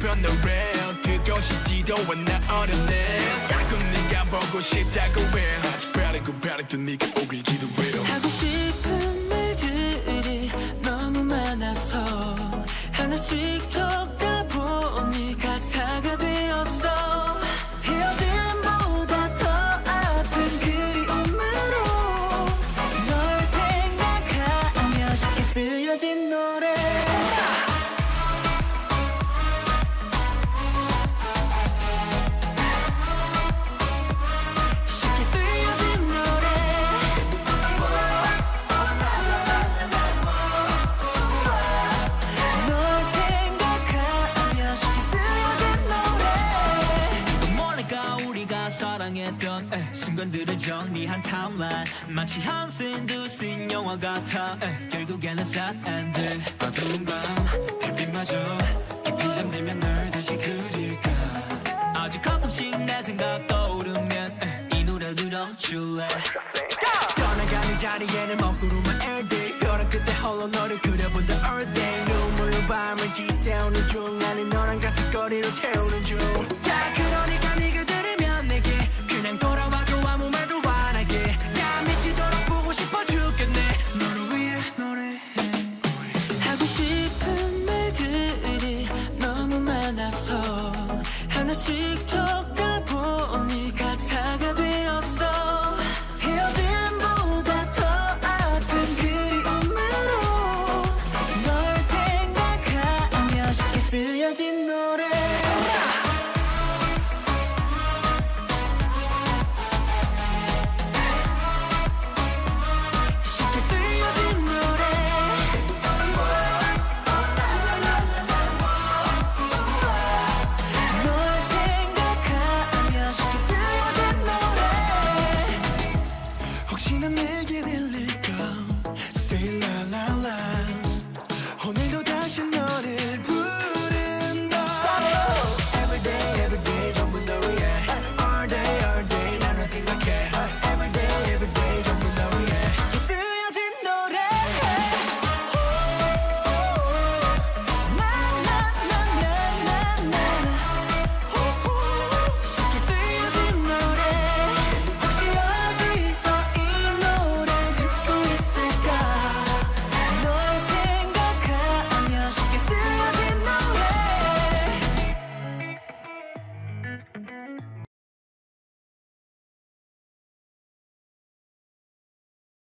슬픈 노래 듣고 싶지도 않아 어렵네 자꾸 네가 보고 싶다고 해 아직 바라고 바랬던 네가 오길 기도해요 하고 싶은 말들이 너무 많아서 하나씩 적다 보니 가사가 되었어 헤어짐보다 더 아픈 그리움으로 널 생각하며 쉽게 쓰여진 노래 사랑했던 순간들을 정리한 타임라인 마치 한 씬 두 씬 영화 같아 결국에는 sad ending 어두운 밤 달빛마저 깊이 잠들면 널 다시 그릴까 아주 가끔씩 내 생각 떠오르면 이 노래 들어줄래 떠나가는 자리에는 먹구름만 everyday 벼랑 끝에 홀로 너를 그려본다 all day 눈물로 밤을 지새우는 중 나는 너랑 가슴거리로 태우는 중 야 그러니까 네가 들으면 내게 그냥 돌아와도 아무 말도 안 할게 야 미치도록 보고 싶어 죽겠네 너를 위해 노래해 하고 싶은 말들이 너무 많아서 하나씩 더